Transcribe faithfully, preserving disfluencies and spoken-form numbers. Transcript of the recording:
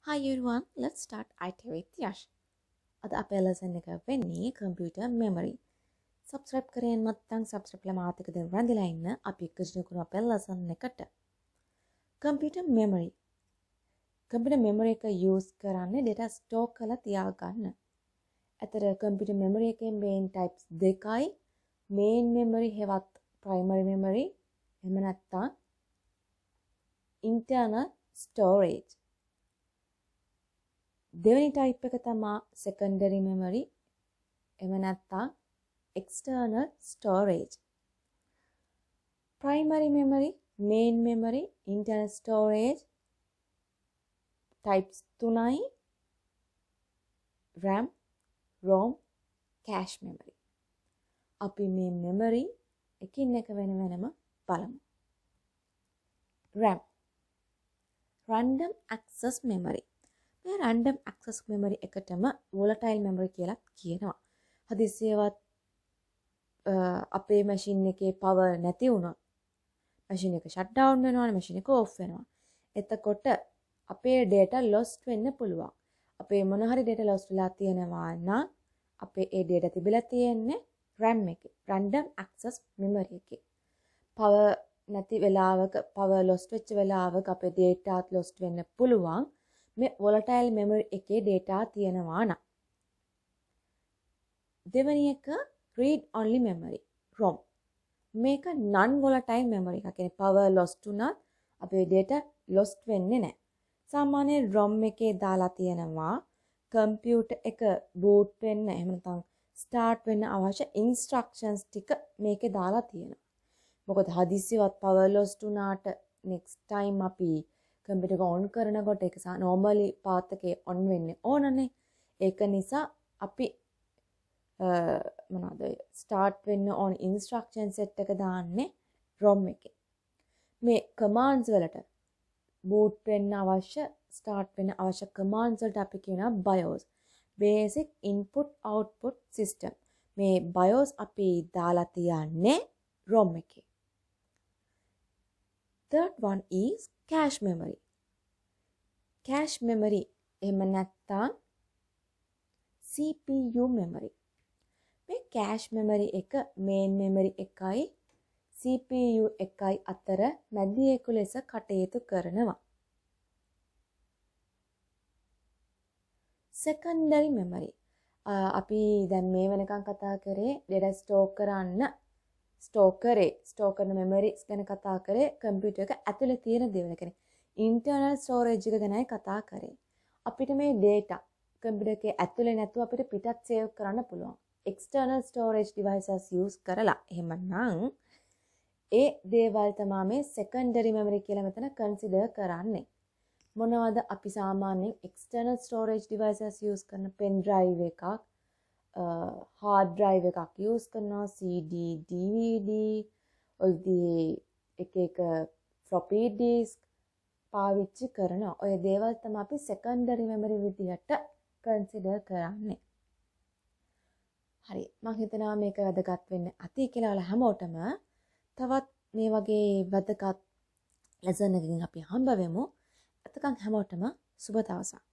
Hi everyone, let's start I T with Yash. අද අපේ lesson එක වෙන්නේ computer memory. Subscribe කරගෙන නැත්නම් subscribe ලා මාත් එක්ක දැන් රැඳිලා ඉන්න අපි එක්ක ජොයින් කරමු අපේ lesson එකට. Computer memory. Computer memory එක use කරන්නේ data store කරලා තියාගන්න. අතර computer memory එකේ main types දෙකයි. main memory හෙවත් primary memory එහෙම නැත්නම් internal storage. දෙවෙනි type එක තමයි secondary memory එහෙම නැත්නම් external storage. Primary memory, main memory, internal storage types තුනයි RAM, ROM, cache memory. අපි මේ memory එකින් එක වෙන වෙනම බලමු. RAM random access memory. මේ random access memory එකටම volatile memory කියලා කියනවා. හදිසියවත් අපේ machine එකේ power නැති වුණොත් machine එක shut down වෙනවනේ, machine එක off වෙනවා. එතකොට අපේ data lost වෙන්න පුළුවන්. අපේ මොන හරි data lost වෙලා තියෙනවා නම් අපේ ඒ data තිබිලා තියෙන්නේ RAM එකේ, random access memory එකේ. power නැති වෙලාවක power lost වෙච්ච වෙලාවක අපේ data lost වෙන්න පුළුවන්. මේ volatile memory එකේ data තියෙනවා නම්. දෙවෙනි එක read only memory ROM. මේක non volatile memory එකක්. කියන්නේ power lost වුණත් අපේ data lost වෙන්නේ නැහැ. සාමාන්‍යයෙන් ROM එකේ දාලා තියෙනවා computer එක boot වෙන්න එහෙම නැත්නම් start වෙන්න අවශ්‍ය instructions ටික මේකේ දාලා තියෙනවා. මොකද හදිසියවත් power lost වුණාට next time අපි computer එක on කරනකොට ඒක normally path එකේ on වෙන්නේ ඕනනේ. ඒක නිසා අපි මොනවාද start වෙන්න on instruction set එක දාන්නේ ROM එකේ. මේ commands වලට boot වෙන්න අවශ්‍ය start වෙන්න අවශ්‍ය commands වලට අපි කියනවා BIOS. Basic Input Output System. මේ BIOS අපි දාලා තියන්නේ ROM එකේ. Third one is cache memory. Cache memory එහෙම නැත්නම් C P U memory. මේ cache memory එක main memory එකයි C P U එකයි අතර මැදියේක ලෙස කටයුතු කරනවා. Secondary memory. අපි දැන් මේ වෙනකන් කතා කරේ data store කරන්න store කරේ store කරන memories ගැන කතා කරේ computer එක ඇතුලේ තියෙන දේවල්. කියන්නේ internal storage එක ගැනයි කතා කරේ. අපිට මේ data computer එකේ ඇතුලේ නැතුව අපිට පිටත් save කරන්න පුළුවන්. external storage devices use කරලා. එහෙමනම් ඒ දේවල් තමයි මේ secondary memory කියලා මෙතන consider කරන්නේ. මොනවද අපි සාමාන්‍යයෙන් external storage devices use කරන pen drive එකක්, hard drive එකක් use කරනවා, C D, D V D, ඔය එක එක floppy disk පාවිච්චි කරන ඔය දේවල් තමයි අපි secondary memory විදිහට consider කරන්නේ. හරි, මම හිතනවා මේක වැදගත් වෙන්න ඇති කියලා ඔයාලා හැමෝටම. තවත් මේ වගේ වැදගත් lesson එකකින් අපි හම්බ වෙමු. එතකන් හැමෝටම සුබ දවසක්.